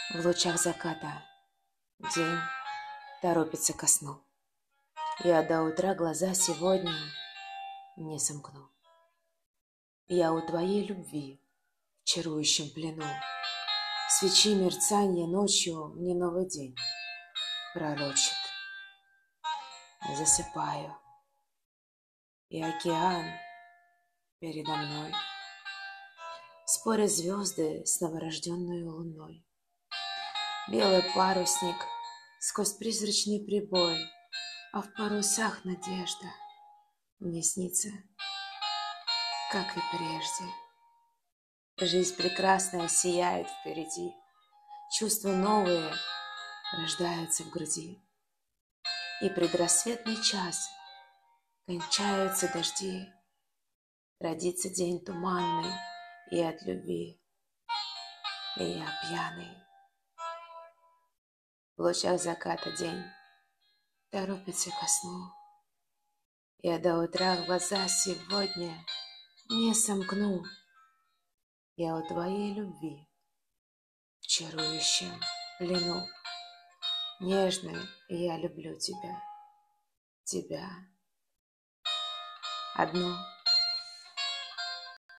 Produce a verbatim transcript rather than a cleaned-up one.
В лучах заката день торопится ко сну. Я до утра глаза сегодня не сомкну. Я у твоей любви в чарующем плену. Свечи мерцанье ночью мне новый день пророчит. Засыпаю, и океан передо мной. Спорят звезды с новорожденной луной. Белый парусник сквозь призрачный прибой, а в парусах надежда мне снится, как и прежде. Жизнь прекрасная сияет впереди, чувства новые рождаются в груди. И предрассветный час кончаются дожди, родится день туманный и от любви, и я пьяный. В лучах заката день торопится ко сну. Я до утра глаза сегодня не сомкну. Я у твоей любви в чарующем плену. Нежной я люблю тебя, тебя одну.